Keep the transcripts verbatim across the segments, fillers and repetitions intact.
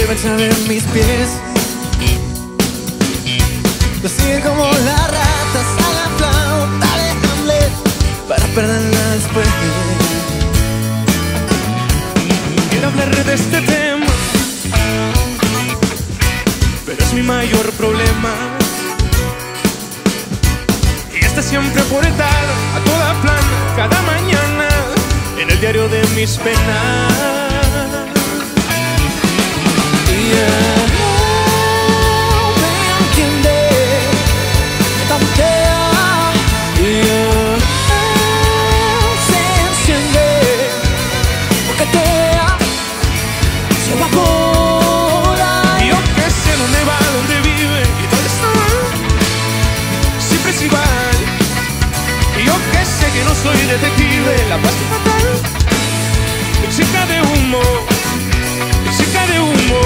deben saber mis pies. Lo siguen como las ratas a la flauta de Hamlet para perderla después. Quiero hablar de este tema, pero es mi mayor problema. Y está siempre por estar a toda plana, cada mañana, en el diario de mis penas. Yeah. Me entiende, me tantea, yeah. Se enciende, coquetea, se evapora. Yo que sé dónde va, dónde vive y dónde está, siempre es igual. Yo que sé que no soy detective, la paso fatal. Mi chica de humo, mi chica de humo.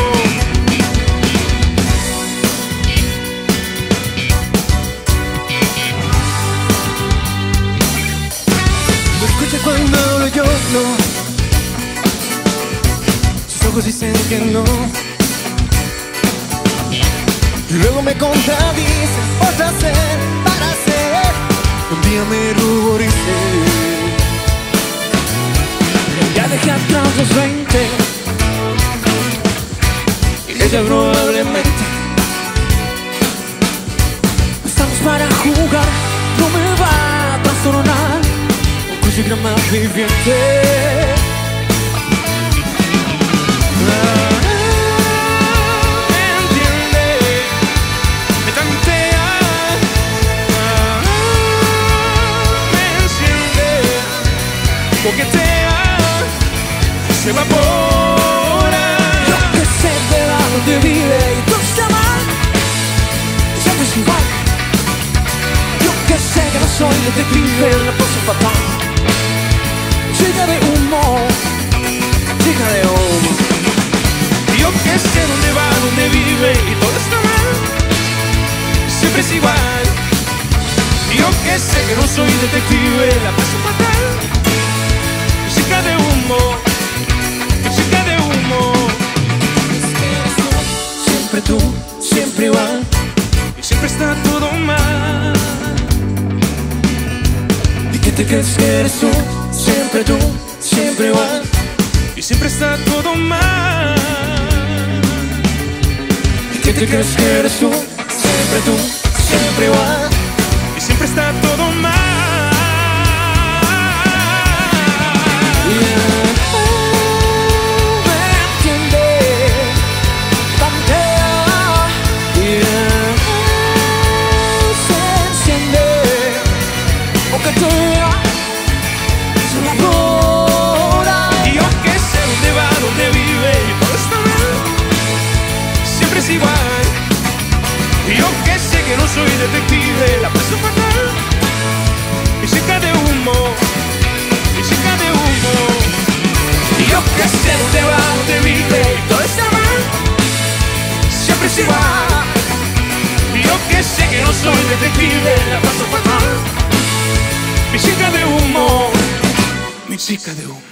No escucha cuando hablo yo, no. Sus ojos dicen que no. Y luego me contradicen otra vez para hacer un día me ruborice. Ya dejé atrás los veinte y ella probablemente estamos para jugar. No me va a trastornar un crucigrama viviente. Coquetea, se evapora. Yo que sé de dónde vive y todo está mal, siempre es igual. Yo que sé que no soy detective, la paso fatal. Chica de humo, chica de humo. Yo que sé dónde va, dónde vive y todo está mal, siempre es igual. Yo que sé que no soy detective, la paso fatal. Chica de humo, chica de humo. Siempre tú, siempre igual, y siempre está todo mal. ¿y qué te crees que eres tú? Siempre tú, siempre igual, Y siempre está todo mal. ¿y qué te crees que eres tú? Siempre tú, siempre igual, Y siempre está todo mal. yeah. Igual. Yo que sé que no soy detective, la paso fatal. Mi chica de humo, mi chica de humo. Yo que sé dónde va, dónde vive y todo está mal, siempre es igual. Yo que sé que no soy detective, la paso fatal. Mi chica de humo, mi chica de humo.